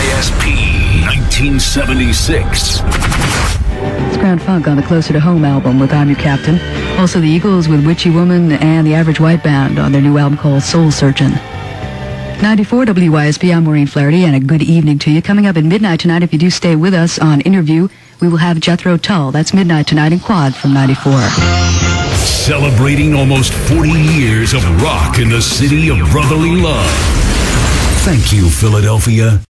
WYSP 1976. It's Grand Funk on the Closer to Home album with I'm Your Captain. Also the Eagles with Witchy Woman and the Average White Band on their new album called Soul Searchin'. 94 WYSP, I'm Maureen Flaherty, and a good evening to you. Coming up at midnight tonight, if you do stay with us on Interview, we will have Jethro Tull. That's midnight tonight in Quad from 94. Celebrating almost 40 years of rock in the city of brotherly love. Thank you, Philadelphia.